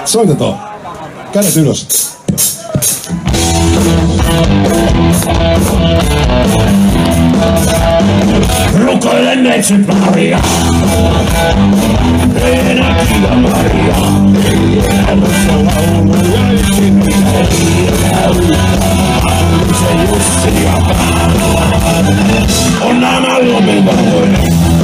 Soitetaan. Kädet ylös. Rukoilen neitsyt Maria. Ei enää kiva Maria. Ei enää musta lauluja yksin. Ei enää se Jussi ja on nämä lumivalkoinen.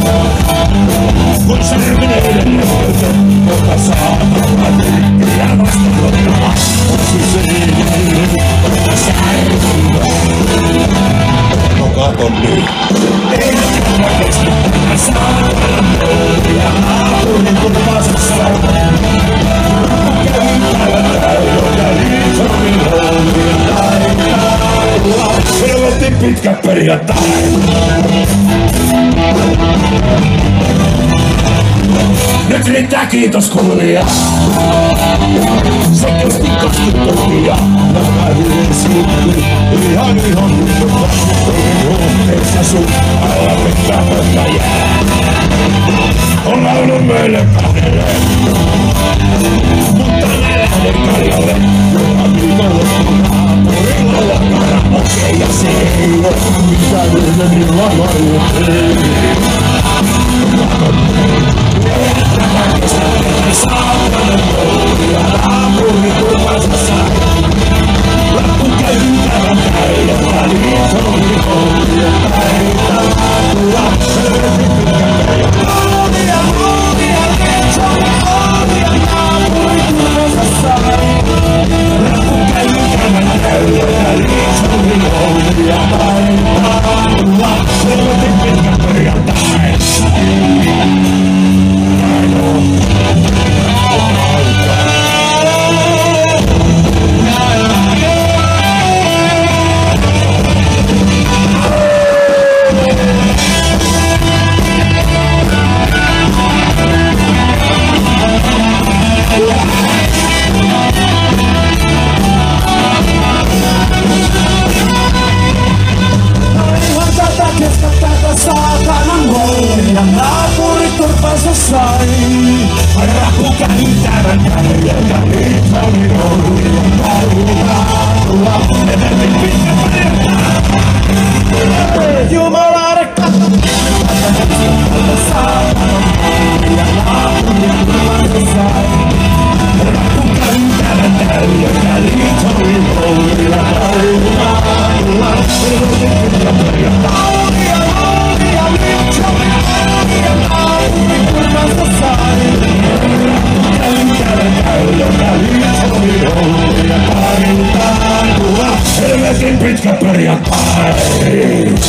Kun särmineiden löytö, joka saatana tykkiä vastaanottama. On siis riivinen, joka särmivä. No katon nyt. Ei näkään keskittää saatana pöydiä. Naapurin turvaansa saatana. Käyntävä täydellä liitomin hommia taittaa. Helvetin pitkä perjantai. Nyt riittää kiitos kuulija. Se kesti kastuttomia. Nämä virsiitti ihan mutta huoneessa sun alla pettämättä jää. On laulun meille kahdelle. Mutta mä lähden kaljalle. Joka viikonloppuna naapurilla lakana. Okei ja se ei oo mitään yhdellä lailla. Saatana pöydiä, naapuri turvansa sai. Lappu käytävän täydellä, liitomin hommia taittaa. Helvetin pitkä perjantai. Luulia, liitomin hommia, naapuri turvansa sai. Lappu käytävän täydellä, liitomin hommia taittaa. Helvetin pitkä perjantai. Sai. Rappu käyntävän käydellä, liitomin hommia taittaa. Helvetin pitkä perjantai. Jumala rekka. Saatana hommia, naapuri turvansa sai. Rappu käyntävän täydellä, liitomin hommia taittaa. Helvetin pitkä perjantai. Helvetin pitkä perjantai.